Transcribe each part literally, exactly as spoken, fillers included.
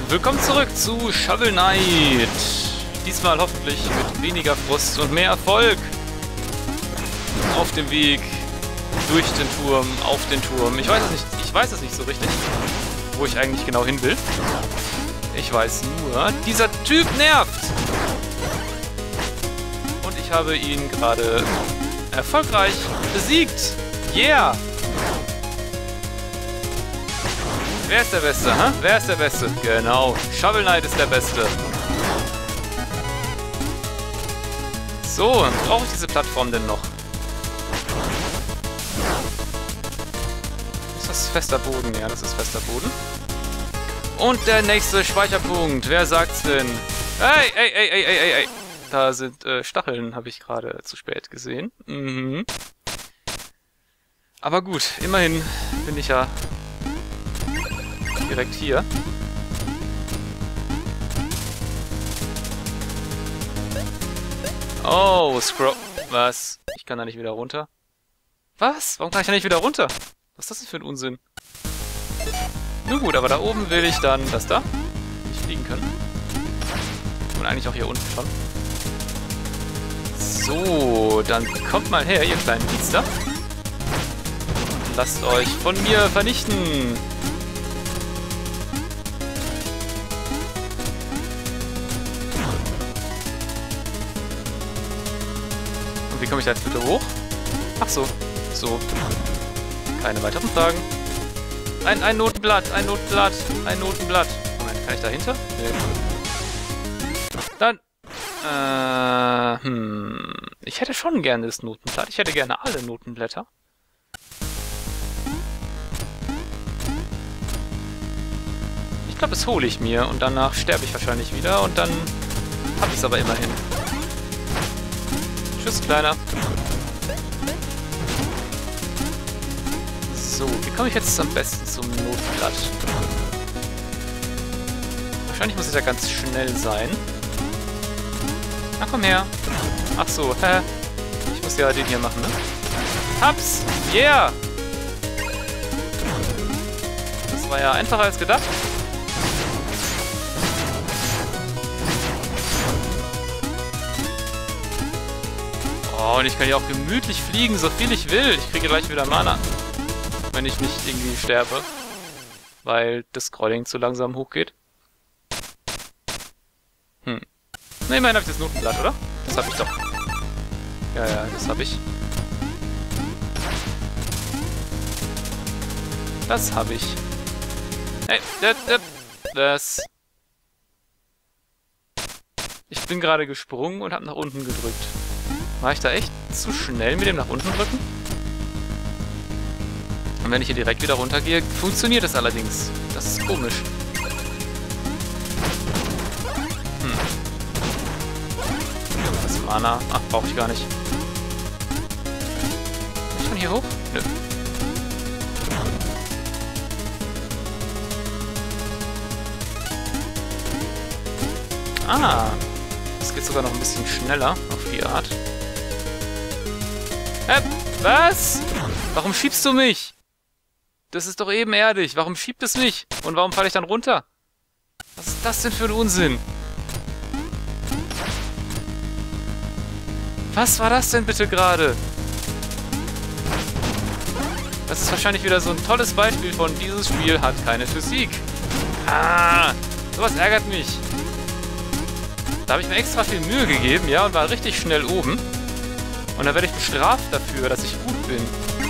Willkommen zurück zu Shovel Knight. Diesmal hoffentlich mit weniger Frust und mehr Erfolg. Auf dem Weg, durch den Turm, auf den Turm. Ich weiß es nicht, ich weiß es nicht so richtig, wo ich eigentlich genau hin will. Ich weiß nur, dieser Typ nervt. Und ich habe ihn gerade erfolgreich besiegt. Yeah! Wer ist der Beste, hä? Wer ist der Beste? Genau, Shovel Knight ist der Beste. So, brauche ich diese Plattform denn noch? Ist das fester Boden? Ja, das ist fester Boden. Und der nächste Speicherpunkt. Wer sagt's denn? Hey, ey, ey, ey, ey, ey, ey. Da sind äh, Stacheln, habe ich gerade zu spät gesehen. Mhm. Aber gut, immerhin bin ich ja direkt hier. Oh, Scroll. Was? Ich kann da nicht wieder runter. Was? Warum kann ich da nicht wieder runter? Was ist das denn für ein Unsinn? Nun gut, aber da oben will ich dann das da. Nicht fliegen können. Und eigentlich auch hier unten schon. So, dann kommt mal her, ihr kleinen Biester. Lasst euch von mir vernichten. Wie komme ich da jetzt bitte hoch? Ach so. So. Keine weiteren Fragen. Ein, ein Notenblatt, ein Notenblatt, ein Notenblatt. Moment, kann ich dahinter? Nee. Dann. Äh, hm. Ich hätte schon gerne das Notenblatt. Ich hätte gerne alle Notenblätter. Ich glaube, das hole ich mir und danach sterbe ich wahrscheinlich wieder und dann habe ich es aber immerhin. Tschüss, Kleiner. So, wie komme ich jetzt am besten zum Notblatt? Wahrscheinlich muss ich da ganz schnell sein. Na, komm her. Ach so, hä? Ich muss ja den hier machen, ne? Hab's! Yeah! Das war ja einfacher als gedacht. Oh, und ich kann ja auch gemütlich fliegen, so viel ich will. Ich kriege gleich wieder Mana. Wenn ich nicht irgendwie sterbe. Weil das Scrolling zu langsam hochgeht. Hm. Ne, immerhin habe ich das Notenblatt, oder? Das habe ich doch. Ja, ja, das habe ich. Das habe ich. Hey, das... Ich bin gerade gesprungen und habe nach unten gedrückt. War ich da echt zu schnell mit dem nach unten drücken? Und wenn ich hier direkt wieder runtergehe, funktioniert es allerdings. Das ist komisch. Hm. Das ist Mana. Ach, brauche ich gar nicht. Kann ich von hier hoch? Nö. Ah. Das geht sogar noch ein bisschen schneller auf die Art. Hä? Was? Warum schiebst du mich? Das ist doch ebenerdig. Warum schiebt es mich? Und warum falle ich dann runter? Was ist das denn für ein Unsinn? Was war das denn bitte gerade? Das ist wahrscheinlich wieder so ein tolles Beispiel von dieses Spiel hat keine Physik. Ah, sowas ärgert mich. Da habe ich mir extra viel Mühe gegeben, ja, und war richtig schnell oben. Und dann werde ich bestraft dafür, dass ich gut bin.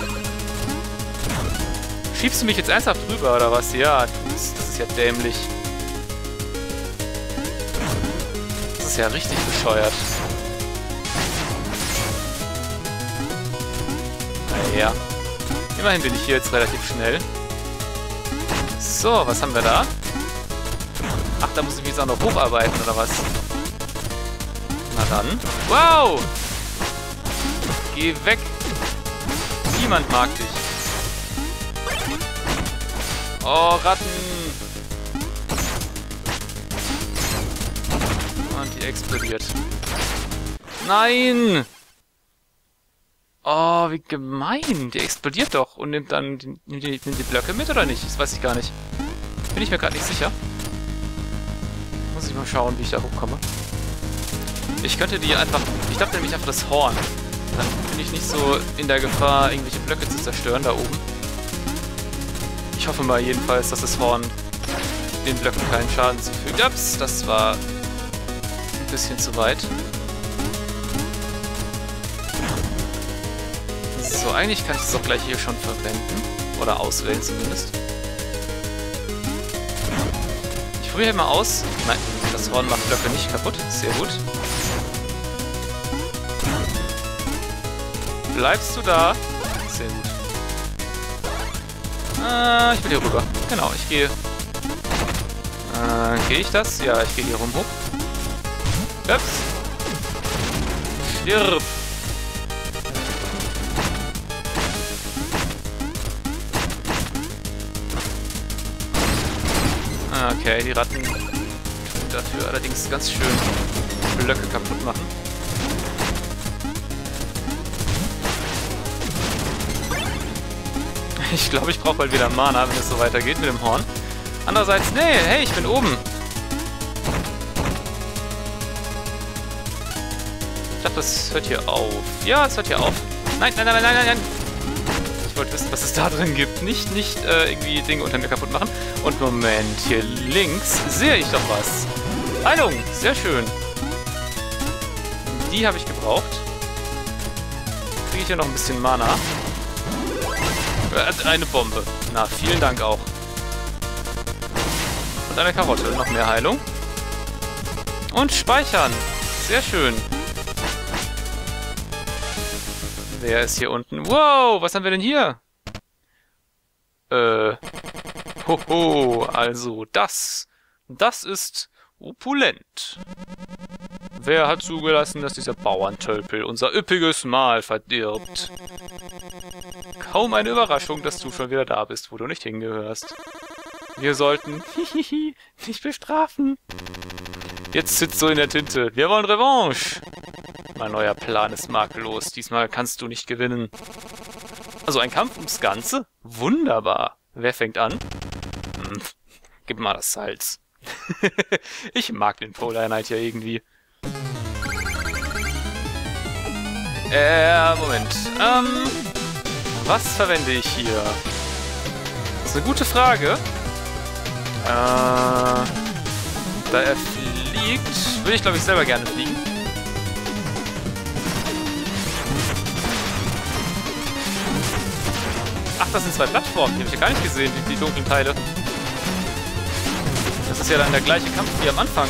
Schiebst du mich jetzt ernsthaft drüber, oder was? Ja, das, das ist ja dämlich. Das ist ja richtig bescheuert. Naja. Immerhin bin ich hier jetzt relativ schnell. So, was haben wir da? Ach, da muss ich mich jetzt auch noch hocharbeiten, oder was? Na dann. Wow! Geh weg! Niemand mag dich. Oh, Ratten! Und die explodiert. Nein! Oh, wie gemein! Die explodiert doch und nimmt dann die, nimmt die, nimmt die Blöcke mit, oder nicht? Das weiß ich gar nicht. Bin ich mir gerade nicht sicher. muss ich mal schauen, wie ich da hochkomme. Ich könnte die einfach... Ich glaube nämlich einfach das Horn. Dann bin ich nicht so in der Gefahr, irgendwelche Blöcke zu zerstören da oben. Ich hoffe mal jedenfalls, dass das Horn den Blöcken keinen Schaden zufügt. Ups, das war ein bisschen zu weit. So, eigentlich kann ich es auch gleich hier schon verwenden. Oder auswählen zumindest. Ich probiere mal aus. Nein, das Horn macht Blöcke nicht kaputt. Sehr gut. Bleibst du da? Sehr gut. Äh, ich will hier rüber. Genau, ich gehe... Äh, gehe ich das? Ja, ich gehe hier rum hoch. Ups. Stirb. Okay, die Ratten tun dafür allerdings ganz schön Blöcke kaputt machen. Ich glaube, ich brauche bald wieder Mana, wenn es so weitergeht mit dem Horn. Andererseits, nee, hey, ich bin oben. Ich dachte, das hört hier auf. Ja, es hört hier auf. Nein, nein, nein, nein, nein, nein. Ich wollte wissen, was es da drin gibt. Nicht, nicht äh, irgendwie Dinge unter mir kaputt machen. Und Moment, hier links sehe ich doch was. Heilung, sehr schön. Die habe ich gebraucht. Kriege ich hier noch ein bisschen Mana. Äh, eine Bombe. Na, vielen Dank auch. Und eine Karotte, noch mehr Heilung. Und speichern. Sehr schön. Wer ist hier unten? Wow, was haben wir denn hier? Äh... Hoho, also das, das ist opulent. Wer hat zugelassen, dass dieser Bauerntölpel unser üppiges Mahl verdirbt? Kaum eine Überraschung, dass du schon wieder da bist, wo du nicht hingehörst. Wir sollten hihihi nicht bestrafen. Jetzt sitzt du in der Tinte. Wir wollen Revanche. Mein neuer Plan ist makellos. Diesmal kannst du nicht gewinnen. Also ein Kampf ums Ganze? Wunderbar. Wer fängt an? Hm, gib mal das Salz. Ich mag den Polar Knight ja irgendwie. Äh, Moment. Ähm, was verwende ich hier? Das ist eine gute Frage. Äh, da er fliegt, würde ich glaube ich selber gerne fliegen. Ach, das sind zwei Plattformen. Die habe ich ja gar nicht gesehen, die, die dunklen Teile. Das ist ja dann der gleiche Kampf wie am Anfang.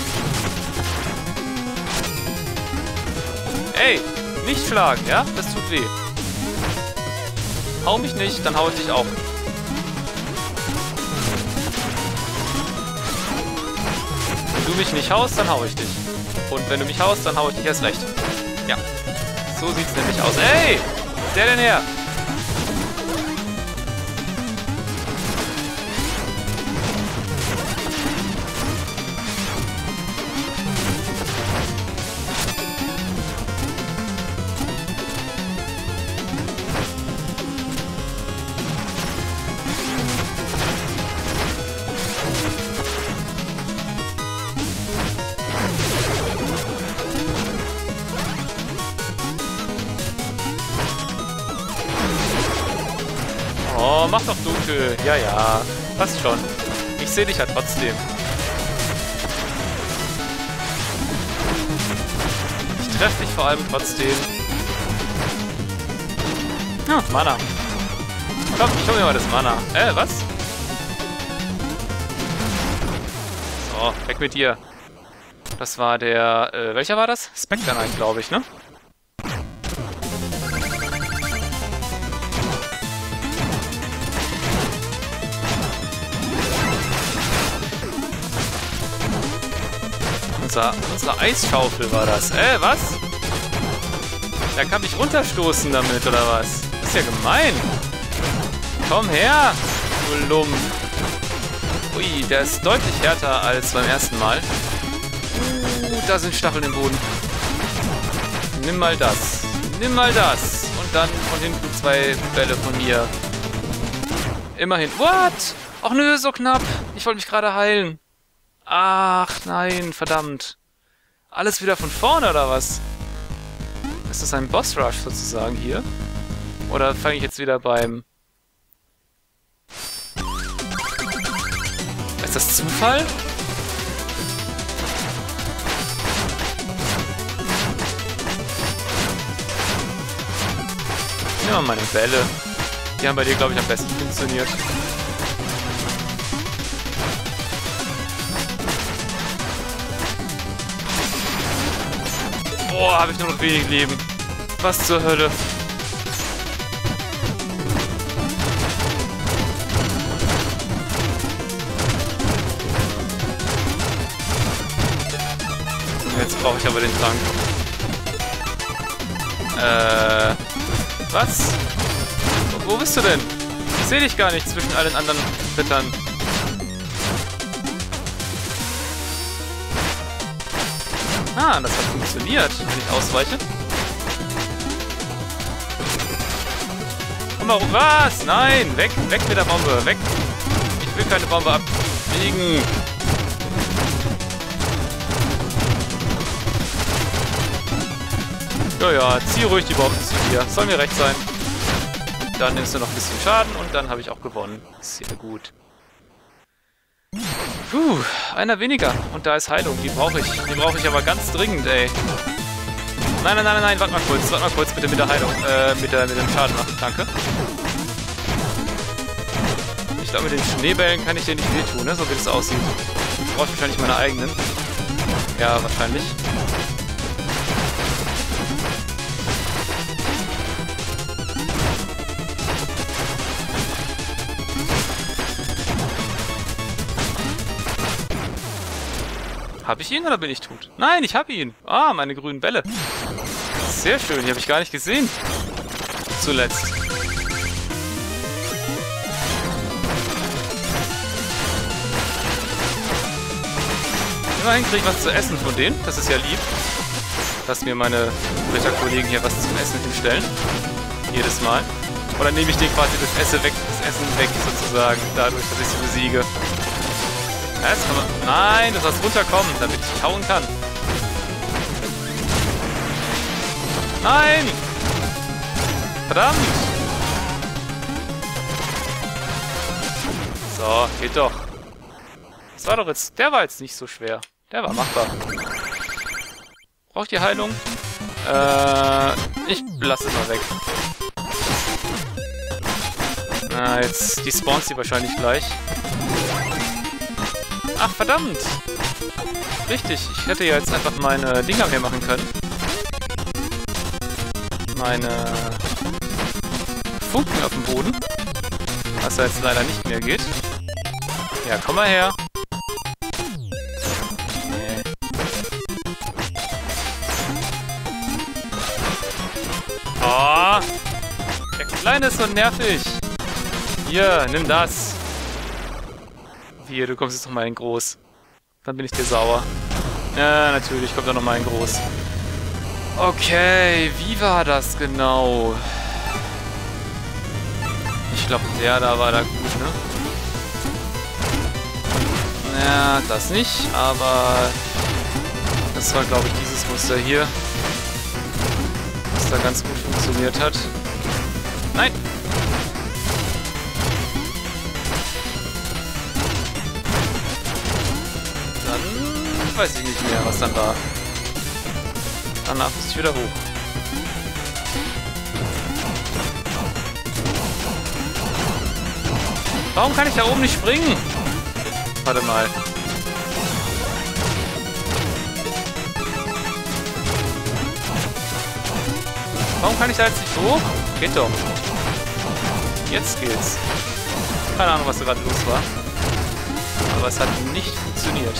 Ey, nicht schlagen, ja? Das tut weh. Hau mich nicht, dann hau ich dich auch. Wenn du mich nicht haust, dann hau ich dich. Und wenn du mich haust, dann hau ich dich erst recht. Ja. So sieht's nämlich aus. Ey! Wo ist der denn her? Oh, mach doch dunkel. Ja, ja. Passt schon. Ich sehe dich ja trotzdem. Ich treffe dich vor allem trotzdem. Ah, Mana. Komm, ich hol mir mal das Mana. Äh, was? So, weg mit dir. Das war der, äh, welcher war das? Spectre Knight, glaube ich, ne? Unser, unsere Eisschaufel war das. Äh, was? Der kann mich runterstoßen damit, oder was? Das ist ja gemein. Komm her, du Lump. Ui, der ist deutlich härter als beim ersten Mal. Uh, da sind Stacheln im Boden. Nimm mal das. Nimm mal das. Und dann von hinten zwei Bälle von mir. Immerhin. What? Ach nö, so knapp. Ich wollte mich gerade heilen. Ach, nein, verdammt. Alles wieder von vorne, oder was? Ist das ein Boss-Rush sozusagen hier? Oder fange ich jetzt wieder beim... Ist das Zufall? Ja, meine Bälle. Die haben bei dir, glaube ich, am besten funktioniert. Boah, habe ich nur noch wenig Leben. Was zur Hölle? Jetzt brauche ich aber den Trank. Äh... Was? Wo bist du denn? Ich sehe dich gar nicht zwischen allen anderen Rittern. Ah, das hat funktioniert, wenn ich ausweiche. Komm mal rum. Was? Nein! Weg! Weg mit der Bombe! Weg! Ich will keine Bombe abbiegen! Ja, ja, zieh ruhig die Bomben zu dir. Soll mir recht sein. Dann nimmst du noch ein bisschen Schaden und dann habe ich auch gewonnen. Sehr gut. Puh, einer weniger. Und da ist Heilung. Die brauche ich. Die brauche ich aber ganz dringend, ey. Nein, nein, nein, nein, warte mal kurz. Warte mal kurz bitte mit der Heilung. Äh, mit, der, mit dem Schaden machen. Danke. Ich glaube, mit den Schneebällen kann ich dir nicht wehtun, ne? So wie das aussieht. Ich brauche wahrscheinlich meine eigenen. Ja, wahrscheinlich. Habe ich ihn oder bin ich tot? Nein, ich habe ihn. Ah, meine grünen Bälle. Sehr schön, die habe ich gar nicht gesehen. Zuletzt. Immerhin kriege ich was zu essen von denen. Das ist ja lieb. Dass mir meine Ritterkollegen hier was zum Essen hinstellen. Jedes Mal. Oder nehme ich denen quasi das Essen weg, das Essen weg sozusagen. Dadurch, dass ich sie besiege. Jetzt kann man... Nein, du sollst runterkommen, damit ich hauen kann. Nein! Verdammt! So, geht doch. Das war doch jetzt... Der war jetzt nicht so schwer. Der war machbar. Braucht ihr Heilung? Äh... Ich lasse es mal weg. Na, jetzt... Die spawnt sie wahrscheinlich gleich. Ach, verdammt! Richtig, ich hätte ja jetzt einfach meine Dinger mehr machen können. Meine Funken auf dem Boden. Was ja jetzt leider nicht mehr geht. Ja, komm mal her. Nee. Oh! Der Kleine ist so nervig! Hier, nimm das! Hier, du kommst jetzt noch mal in groß. Dann bin ich dir sauer. Ja, natürlich, kommt da noch mal in groß. Okay, wie war das genau? Ich glaube, der da war da gut, ne? Ja, das nicht, aber das war, glaube ich, dieses Muster hier, was da ganz gut funktioniert hat. Nein! Weiß ich nicht mehr, was dann war. Danach muss ich wieder hoch. Warum kann ich da oben nicht springen? Warte mal. Warum kann ich da jetzt nicht hoch? Geht doch. Jetzt geht's. Keine Ahnung, was da gerade los war. Aber es hat nicht funktioniert.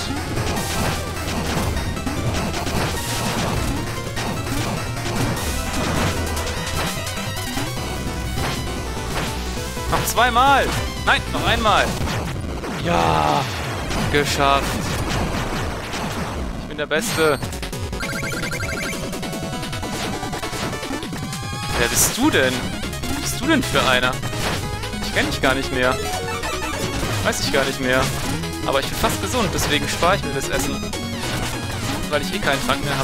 Noch zweimal! Nein, noch einmal! Ja! Geschafft! Ich bin der Beste! Wer bist du denn? Was bist du denn für einer? Ich kenne dich gar nicht mehr. Weiß ich gar nicht mehr. Aber ich bin fast gesund, deswegen spare ich mir das Essen. Weil ich eh keinen Trank mehr habe.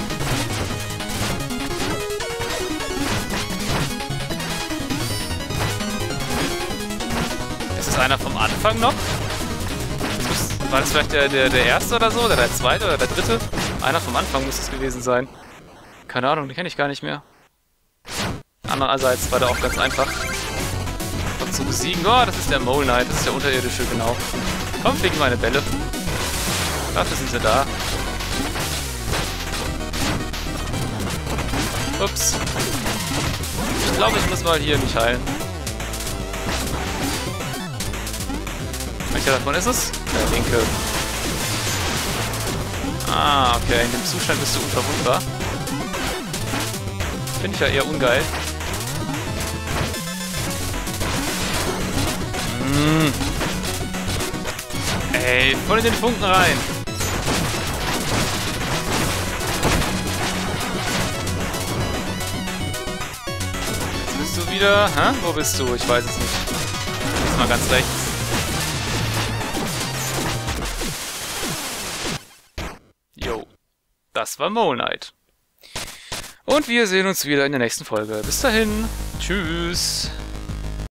Ist das einer vom Anfang noch? War das vielleicht der, der, der erste oder so? Oder der zweite oder der dritte? Einer vom Anfang muss es gewesen sein. Keine Ahnung, den kenne ich gar nicht mehr. Andererseits war der auch ganz einfach. Und zu besiegen. Oh, das ist der Mole Knight. Das ist der Unterirdische, genau. Komm, fliegen meine Bälle. Dafür sind sie da. Ups. Ich glaube, ich muss mal hier nicht heilen. Welcher davon ist es? Der linke. Ah, okay. In dem Zustand bist du unverwundbar. Finde ich ja eher ungeil. Hm. Ey, voll in den Funken rein. Jetzt bist du wieder... Hä? Wo bist du? Ich weiß es nicht. Jetzt mal ganz rechts. Jo. Das war Mole Knight. Und wir sehen uns wieder in der nächsten Folge. Bis dahin. Tschüss.